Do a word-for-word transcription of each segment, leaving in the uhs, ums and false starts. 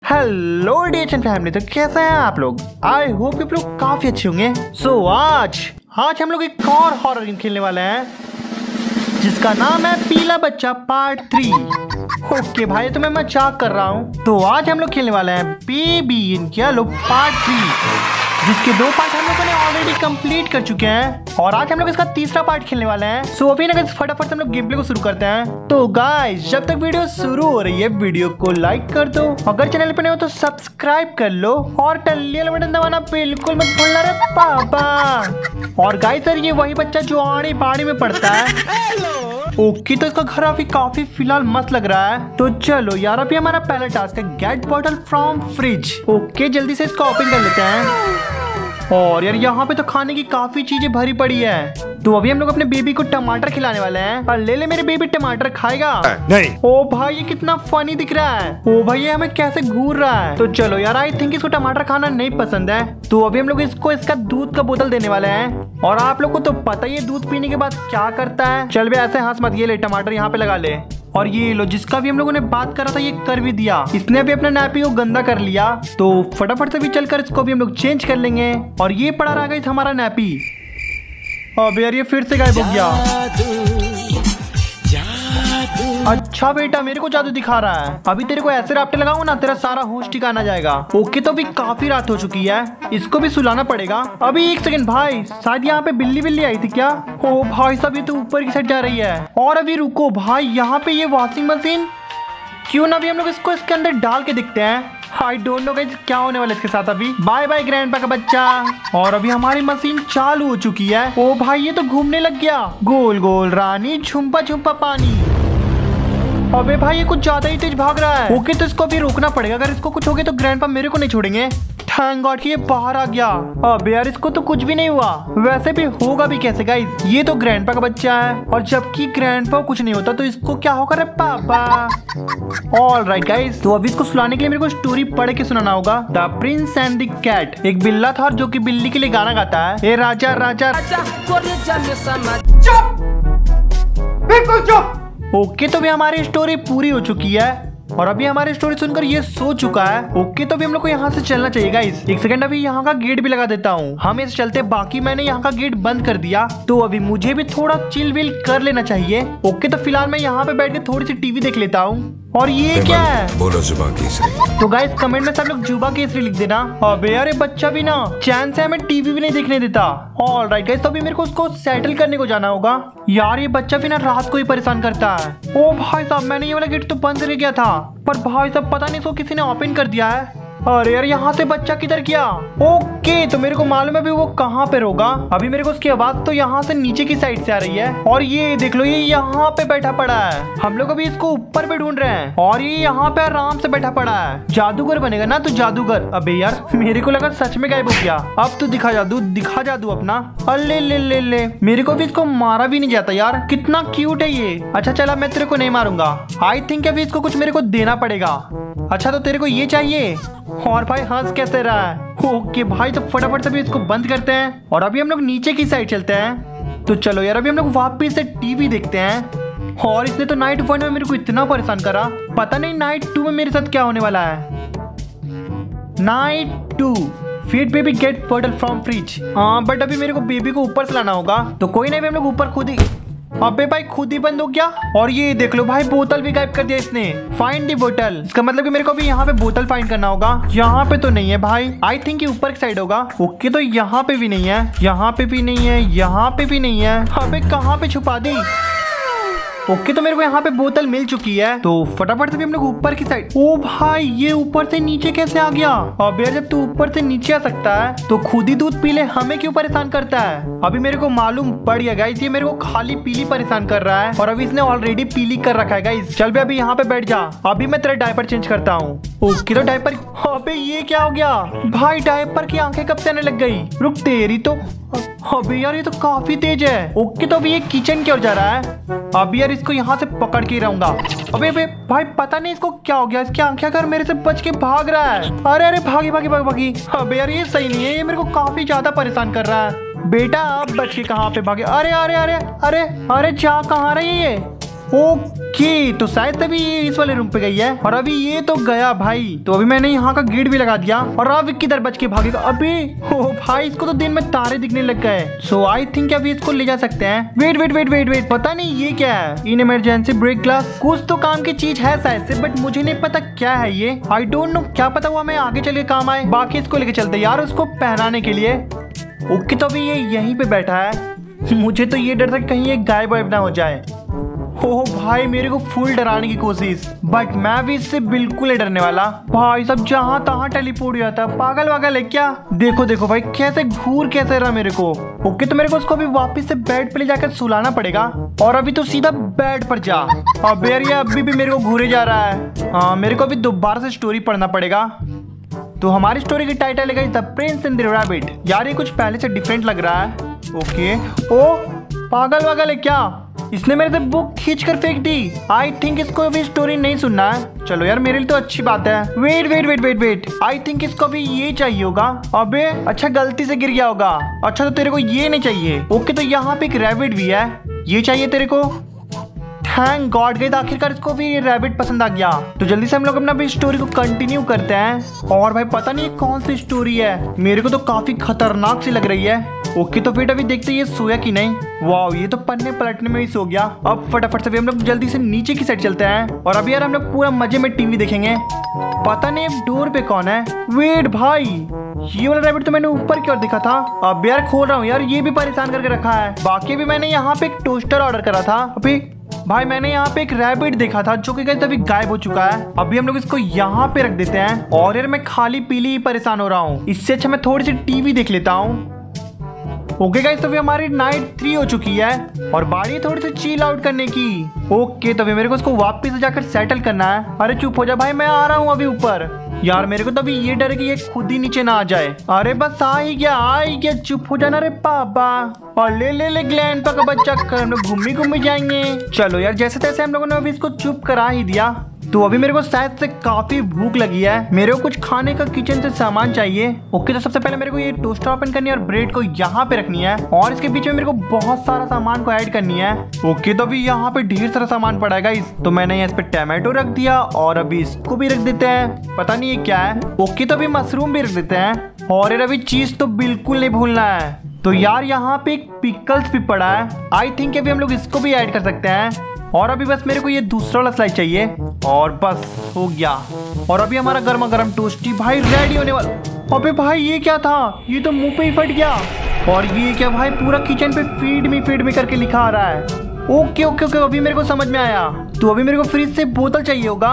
Hello डिएचएन family, तो कैसे हैं आप लोग। आई होप आप लोग काफी अच्छे होंगे। सो so, आज आज हम लोग एक और हॉरर गेम खेलने वाले हैं जिसका नाम है पीला बच्चा पार्ट थ्री। ओके भाई, तो मैं मजाक कर रहा हूँ। तो आज हम लोग खेलने वाले हैं baby in yellow part three, जिसके दो पार्ट हम लोगों ने ऑलरेडी कंप्लीट कर चुके हैं और आज हम लोग इसका तीसरा पार्ट खेलने वाले हैं। सो अभी ना फटाफट हम लोग गेम प्ले को शुरू करते हैं। तो गाइस, जब तक वीडियो शुरू हो रही है वीडियो को लाइक कर दो, अगर चैनल पे नए हो तो सब्सक्राइब कर लो और टल्ली बटन दबाना बिल्कुल मत भूलना रे पापा। और गाइस सर, ये वही बच्चा जो आड़ी बाड़ी में पड़ता है। ओके, तो इसका घर अभी काफी फिलहाल मस्त लग रहा है। तो चलो यार, अभी हमारा पहला टास्क है get bottle from fridge. Okay, जल्दी से इसको ओपन कर लेते हैं। और यार यहाँ पे तो खाने की काफी चीजें भरी पड़ी है। तो अभी हम लोग अपने बेबी को टमाटर खिलाने वाले हैं। ले ले मेरे बेबी, टमाटर खाएगा नहीं। ओ भाई, ये कितना फनी दिख रहा है। ओ भाई, ये हमें कैसे घूर रहा है। तो चलो यार, आई थिंक इसको टमाटर खाना नहीं पसंद है। तो अभी हम लोग इसको इसका दूध का बोतल देने वाले हैं। और आप लोग को तो पता ही है दूध पीने के बाद क्या करता है। चल बे, ऐसे हंस मत। ये ले टमाटर यहाँ पे लगा ले। और ये लो, जिसका भी हम लोगों ने बात करा था ये कर भी दिया। इसने भी अपना नैपी को गंदा कर लिया। तो फटाफट से भी चलकर इसको भी हम लोग चेंज कर लेंगे। और ये पड़ा रह गई हमारा नैपी। अब यार ये फिर से गायब हो गया। अच्छा बेटा, मेरे को जादू दिखा रहा है। अभी तेरे को ऐसे राप्टे लगाऊंगा ना, तेरा सारा होश ठिकाना जाएगा। ओके, तो अभी काफी रात हो चुकी है, इसको भी सुलाना पड़ेगा। अभी एक सेकंड भाई, शायद यहाँ पे बिल्ली बिल्ली आई थी क्या। ओ भाई साहब, ये तो ऊपर की साइड जा रही है। और अभी रुको भाई, यहाँ पे ये वॉशिंग मशीन, क्यों ना अभी हम लोग इसको इसके अंदर डाल के देखते हैं। आई डोंट नो गाइस क्या होने वाला है इसके साथ। अभी बाय बाय ग्रैंडपा का बच्चा। और अभी हमारी मशीन चालू हो चुकी है। ओ भाई, ये तो घूमने लग गया। गोल गोल रानी, झुम्पा झुम्पा पानी। अबे भाई, ये कुछ ज्यादा ही तेज भाग रहा है। ओके, तो इसको अभी रोकना पड़ेगा। अगर इसको कुछ हो गया तो ग्रैंडपा मेरे को नहीं छोड़ेंगे। थैंक गॉड कि ये बाहर आ गया। अबे यार, इसको तो कुछ भी नहीं हुआ। वैसे भी होगा भी कैसे गाइस, ये तो ग्रैंडपा का बच्चा है। और जबकि ग्रैंडपा को कुछ नहीं होता तो इसको क्या होगा रे पापा। ऑल राइट गाइस, तो अभी इसको सुलाने के लिए मेरे को स्टोरी पढ़ के सुनाना होगा। The prince and the cat. एक बिल्ला था जो कि बिल्ली के लिए गाना गाता है। ए राजा राजा, चुप, बिल्कुल चुप। ओके, तो भी हमारी स्टोरी पूरी हो चुकी है और अभी हमारी स्टोरी सुनकर ये सो चुका है। ओके, तो अभी हम लोग को यहाँ से चलना चाहिए गाइस। एक सेकंड, अभी यहाँ का गेट भी लगा देता हूँ। हम इस चलते, बाकी मैंने यहाँ का गेट बंद कर दिया। तो अभी मुझे भी थोड़ा चिल विल कर लेना चाहिए। ओके, तो फिलहाल मैं यहाँ पे बैठ के थोड़ी सी टीवी देख लेता हूँ। और ये क्या है, बोलो जुबा केसरी। तो गाइस कमेंट में सब लोग जुबा केसरी लिख देना। अबे यार, ये बच्चा भी ना चैन से हमें टीवी भी नहीं देखने देता। ऑल राइट गाइस, तो अभी मेरे को उसको सेटल करने को जाना होगा। यार ये बच्चा भी ना रात को ही परेशान करता है। ओ भाई साहब, मैंने ये वाला गेट तो बंद कर गया था, पर भाई साहब पता नहीं इसको किसी ने ओपन कर दिया है। अरे यार, यहाँ से बच्चा किधर गया। ओके, तो मेरे को मालूम है भी वो कहाँ पे होगा। अभी मेरे को उसकी आवाज तो यहाँ से नीचे की साइड से आ रही है। और ये देख लो, ये यहाँ पे बैठा पड़ा है। हम लोग अभी इसको ऊपर पे ढूंढ रहे हैं और ये यहाँ पे आराम से बैठा पड़ा है। जादूगर बनेगा ना तू, जादूगर। अबे यार, मेरे को लगा सच में गायब हो गया। अब तो दिखा जादू, दिखा जादू अपना। अले ले ले ले, मेरे को भी इसको मारा भी नहीं जाता यार, कितना क्यूट है ये। अच्छा चला, मैं तेरे को नहीं मारूंगा। आई थिंक अभी इसको कुछ मेरे को देना पड़ेगा। अच्छा, तो तेरे को ये चाहिए। और भाई हंस कैसे रहा है। ओके भाई, तो फटाफट से भी इसको बंद करते हैं और अभी हम लोग नीचे की साइड चलते हैं। तो चलो यार, अभी हम लोग वापस से टीवी देखते हैं। और इसने तो नाइट वन में मेरे को इतना परेशान करा, पता नहीं नाइट टू में मेरे साथ क्या होने वाला है। Night two, feed baby get bottle from fridge. हाँ, बट अभी मेरे को बेबी को ऊपर से लाना होगा। तो कोई नहीं, हम लोग ऊपर खुद ही। अबे भाई, खुद ही बंद हो गया। और ये देख लो भाई, बोतल भी गायब कर दिया इसने। फाइंड दी बोतल, इसका मतलब कि मेरे को भी यहाँ पे बोतल फाइंड करना होगा। यहाँ पे तो नहीं है भाई, आई थिंक ये ऊपर की साइड होगा। ओके, तो यहाँ पे भी नहीं है, यहाँ पे भी नहीं है, यहाँ पे भी नहीं है। अबे कहाँ पे छुपा दी। ओके, तो मेरे को यहाँ पे बोतल मिल चुकी है। तो फटाफट से भी हम लोग ऊपर की साइड। ओ भाई, ये ऊपर से नीचे कैसे आ गया। अब यार, जब तू ऊपर से नीचे आ सकता है तो खुद ही दूध पी ले, हमें क्यों परेशान करता है। अभी मेरे को मालूम पड़ गया गाइस, ये मेरे को खाली पीली परेशान कर रहा है और अभी इसने ऑलरेडी पीली कर रखा है गाइस। चल बे, अभी यहाँ पे बैठ जा। अभी मैं तेरा डायपर चेंज करता हूँ। ओके, तो डायपर। अबे ये क्या हो गया भाई, डायपर की आंखें कब से आने लग गई। रुक, तेरी तो। अबे यार, ये तो काफी तेज है। ओके, तो अभी ये किचन की ओर जा रहा है। अभी यार इसको यहाँ से पकड़ के रहूंगा। अबे अबे भाई, पता नहीं इसको क्या हो गया, इसकी आंखें कर मेरे से बच के भाग रहा है। अरे अरे, भागी भागी भागी भागी। अबे यार, ये सही नहीं है, ये मेरे को काफी ज्यादा परेशान कर रहा है। बेटा आप बच के कहाँ पे भागे। अरे अरे अरे अरे अरे, जा कहाँ रही है ये। ओके, तो शायद तभी ये इस वाले रूम पे गई है और अभी ये तो गया भाई। तो अभी मैंने यहाँ का गेट भी लगा दिया और अब किधर बच के भागेगा अभी। ओ भाई, इसको तो दिन में तारे दिखने लग गए। सो आई थिंक अभी इसको ले जा सकते हैं। Wait wait wait wait wait पता नहीं ये क्या है। इन इमरजेंसी ब्रेक ग्लास, कुछ तो काम की चीज है शायद से, बट मुझे नहीं पता क्या है ये। आई डोंट नो, क्या पता हुआ मैं आगे चल के काम आए। बाकी इसको लेके चलते यार, उसको पहनाने के लिए। ओके, तो अभी ये यहीं पे बैठा है। मुझे तो ये डर था कहीं ये गायब वायब ना हो जाए। ओह भाई, मेरे को फुल डराने की कोशिश, बट मैं भी इससे बिल्कुल नहीं डरने वाला। भाई सब जहाँ तहाँ टेलीपोर्ट हो जाता, पागल वागल है क्या। देखो देखो भाई कैसे घूर कैसे रहा मेरे को। ओके, तो मेरे को उसको अभी वापस से बेड पे ले जाकर सुलाना पड़ेगा और अभी तो सीधा बेड पर जा। अब यार ये अभी भी मेरे को घूरे जा रहा है। हाँ, मेरे को अभी दोबारा से स्टोरी पढ़ना पड़ेगा। तो हमारी स्टोरी की टाइटल है the prince and the rabbit. यार ये कुछ पहले से डिफरेंट लग रहा है। ओके, ओ पागल वागल है क्या, इसने मेरे से बुक खींच कर फेंक दी। आई थिंक इसको अभी स्टोरी नहीं सुनना है। चलो यार, मेरे लिए तो अच्छी बात है। Wait wait wait wait wait I think इसको अभी ये चाहिए होगा। अबे अच्छा, गलती से गिर गया होगा। अच्छा, तो तेरे को ये नहीं चाहिए। ओके, तो यहाँ पे एक रैबिट भी है, ये चाहिए तेरे को। थैंक गॉड गई, आखिरकार इसको भी ये रैबिट पसंद आ गया। तो जल्दी से हम लोग अपना भी स्टोरी को कंटिन्यू करते हैं। और भाई पता नहीं कौन सी स्टोरी है, मेरे को तो काफी खतरनाक सी लग रही है। ओके, तो फिर अभी देखते हैं ये सोया कि नहीं। वाओ, ये तो पन्ने पलटने में ही सो गया। अब फटाफट से हम लोग जल्दी से नीचे की साइड चलते हैं और अभी यार हम लोग पूरा मजे में टीवी देखेंगे। पता नहीं अब डोर पे कौन है। वेट भाई, ये वाला रैबिट तो मैंने ऊपर की ओर देखा था। अब यार खोल रहा हूँ यार, ये भी परेशान करके रखा है। बाकी भी मैंने यहाँ पे एक टोस्टर ऑर्डर करा था। अभी भाई मैंने यहाँ पे एक रैबिट देखा था जो कि गाइस अभी गायब हो चुका है। अभी हम लोग इसको यहाँ पे रख देते हैं और यार मैं खाली पीली ही परेशान हो रहा हूँ। इससे अच्छा मैं थोड़ी सी टीवी देख लेता हूँ। ओके गाइस, तो अभी हमारी नाइट थ्री हो चुकी है और बारी थोड़ी सी चिल आउट करने की। ओके, तो अभी मेरे को इसको वापस से जाकर सेटल करना है। अरे चुप हो जा भाई, मैं आ रहा हूँ अभी ऊपर। यार मेरे को तो अभी ये डर है कि ये खुद ही नीचे ना आ जाए। अरे बस आ ही गया, आ ही गया, चुप हो जाना रे पापा। और ले ले ले ग्लैंड का बच्चा कर, हम लोग घूमी घूमी जाएंगे। चलो यार, जैसे तैसे हम लोगों ने अभी इसको चुप करा ही दिया। तो अभी मेरे को शायद से काफी भूख लगी है, मेरे को कुछ खाने का किचन से सामान चाहिए। ओके, तो सबसे पहले मेरे को ये टोस्टर ओपन करनी है और ब्रेड को यहाँ पे रखनी है और इसके बीच में मेरे को बहुत सारा सामान को ऐड करनी है। ओके, तो अभी यहाँ पे ढेर सारा सामान पड़ा है गाइस। तो मैंने यहाँ इस पे टमाटो रख दिया और अभी इसको भी रख देते हैं, पता नहीं ये क्या है। ओके, तो अभी मशरूम भी रख देते हैं और यार अभी चीज तो बिल्कुल नहीं भूलना है। तो यार यहाँ पे एक पिकल्स भी पड़ा है, आई थिंक अभी हम लोग इसको भी ऐड कर सकते हैं। और अभी बस मेरे को ये दूसरा वाला स्लाइस चाहिए और बस हो गया। और अभी हमारा गर्मा गर्म टोस्टी भाई रेडी होने वाला। अबे भाई ये क्या था, ये तो मुंह पे ही फट गया। और ये क्या भाई, पूरा किचन पे फीड मी फीड मी करके लिखा आ रहा है। ओके ओके ओके, अभी मेरे को समझ में आया। तो अभी मेरे को फ्रिज से बोतल चाहिए होगा।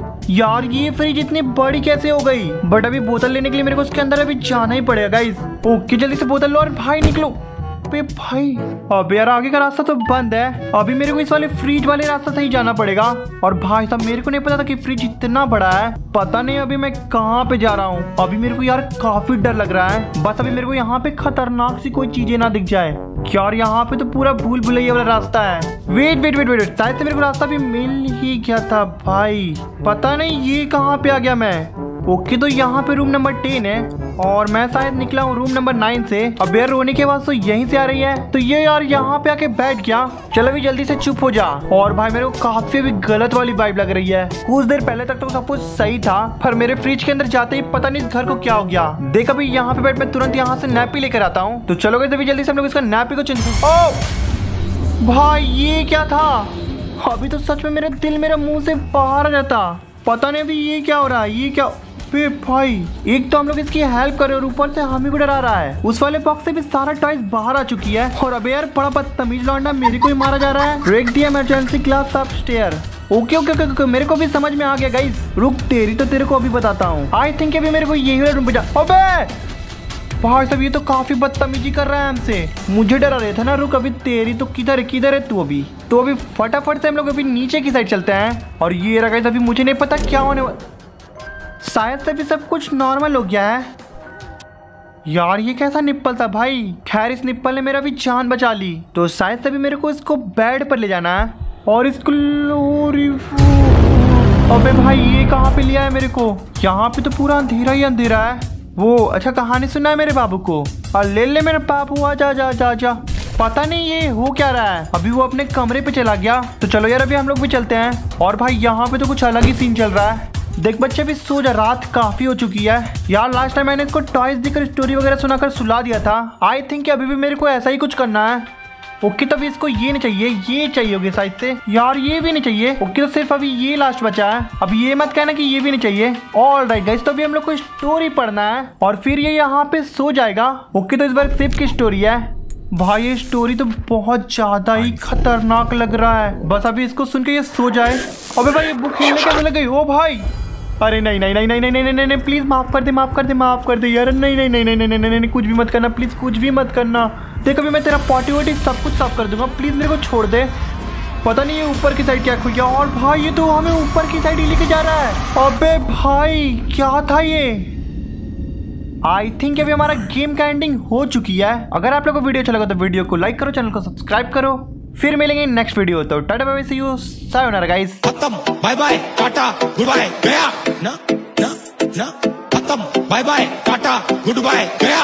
यार ये फ्रिज इतनी बड़ी कैसे हो गई, बट अभी बोतल लेने के लिए मेरे को उसके अंदर अभी जाना ही पड़ेगा गाइस। ओके, जल्दी से बोतल लो और भाई निकलो। अबे भाई, अब यार आगे का रास्ता तो बंद है। अभी मेरे को इस वाले फ्रिज वाले रास्ते से ही जाना पड़ेगा। और भाई साहब मेरे को नहीं पता था कि फ्रिज इतना बड़ा है। पता नहीं अभी मैं कहाँ पे जा रहा हूँ। अभी मेरे को यार काफी डर लग रहा है। बस अभी मेरे को यहाँ पे खतरनाक सी कोई चीजें ना दिख जाए। यार यहाँ पे तो पूरा भूल भुलैया वाला रास्ता है। वेट वेट वेट वेट शायद से मेरे को रास्ता भी मिल ही गया था भाई, पता नहीं ये कहाँ पे आ गया मैं। ओके, तो यहाँ पे रूम नंबर टेन है और मैं शायद निकला हूँ रूम नंबर नाइन से। अब यार रोने के बाद तो यहीं से आ रही है, तो ये यार यहाँ पे आके बैठ गया। चलो अभी जल्दी से चुप हो जा। और भाई मेरे को काफी भी गलत वाली वाइब लग रही है। कुछ देर पहले तक तो सब कुछ सही था, पर मेरे फ्रिज के अंदर जाते ही पता नहीं इस घर को क्या हो गया। देख अभी यहाँ पे बैठ मैं तुरंत यहाँ से नैपी लेकर आता हूँ। तो चलो अभी जल्दी से हम लोग इसका नैपी को चेंज। ओ भाई ये क्या था, अभी तो सच में मेरा दिल मेरा मुंह से बाहर आ जाता। पता नहीं अभी ये क्या हो रहा है, ये क्या। बे भाई, एक तो हम लोग इसकी हेल्प कर रहे हैं और ऊपर से हमें भी डरा रहा है। उस वाले बॉक्स से भी सारा टॉयज बाहर आ चुकी है और अबे यार बड़ा बदतमीज लौंडा मेरे को ही मारा जा रहा है। Break the emergency glass upstair. Okay okay okay okay, मेरे को भी समझ में आ गया गाइस। रुक तेरी तो तेरे को अभी बताता हूँ। आई थिंक अभी मेरे को यही वाला रूम पे जा। अबे भाई साहब ये तो काफी बदतमीजी कर रहा है हमसे, मुझे डरा रहा था ना। रुक अभी तेरी तो किधर है किधर है तू अभी। तो अभी फटाफट से हम लोग अभी नीचे की साइड चलते हैं और ये रहा गाइस, अभी मुझे नहीं पता क्या होने वाला। शायद से भी सब कुछ नॉर्मल हो गया है। यार ये कैसा निप्पल था भाई, खैर इस निप्पल ने मेरा भी जान बचा ली। तो शायद से भी मेरे को इसको बेड पर ले जाना है और इसको। अबे भाई ये कहाँ पे लिया है मेरे को, यहाँ पे तो पूरा अंधेरा ही अंधेरा है। वो अच्छा कहानी सुना है मेरे बाबू को। और ले ले मेरे बाबू, आ जा जा जा जा। पता नहीं ये हो क्या रहा है। अभी वो अपने कमरे पे चला गया। तो चलो यार अभी हम लोग भी चलते हैं। और भाई यहाँ पे तो कुछ अलग ही सीन चल रहा है। देख बच्चे भी सो जा, रात काफी हो चुकी है यार। लास्ट टाइम मैंने इसको टॉयज देकर स्टोरी वगैरह सुनाकर सुला दिया था। आई थिंक अभी भी मेरे को ऐसा ही कुछ करना है। ओके तो अभी इसको ये नहीं चाहिए, ये चाहिए होगी शायद से यार। ये भी नहीं चाहिए। ओके तो सिर्फ अभी ये लास्ट बचा है। अब ये मत कहना कि ये भी नहीं चाहिए। ऑल राइट गाइस, तो अभी हम लोग को स्टोरी पढ़ना है और फिर ये यहाँ पे सो जाएगा। ओके तो इस बार सिर्फ की स्टोरी है। भाई ये स्टोरी तो बहुत ज्यादा ही खतरनाक लग रहा है। बस अभी इसको सुन के ये सो जाए। अबे भाई ये बुक खेलने कैसे लग गई? ओ भाई अरे नहीं नहीं नहीं नहीं नहीं नहीं नहीं नहीं प्लीज माफ कर दे, माफ कर दे, माफ कर दे यार। नहीं नहीं नहीं नहीं नहीं नहीं नहीं कुछ भी मत करना प्लीज, कुछ भी मत करना। देख अभी मैं तेरा पॉटी वोटी सब कुछ साफ कर दूंगा, प्लीज मेरे को छोड़ दे। पता नहीं ये ऊपर की साइड क्या खुल गया। और भाई ये तो हमें ऊपर की साइड ही लेके जा रहा है। अबे भाई क्या था ये? आई थिंक अभी हमारा गेम का एंडिंग हो चुकी है। अगर आप लोग को वीडियो अच्छा लगा तो वीडियो को लाइक करो, चैनल को सब्सक्राइब करो। फिर मिलेंगे नेक्स्ट वीडियो। तो tata bye bye, see you, sayonara guys. खत्म, bye bye, tata, goodbye, गया ना ना ना खत्म, bye bye, tata, goodbye, गया।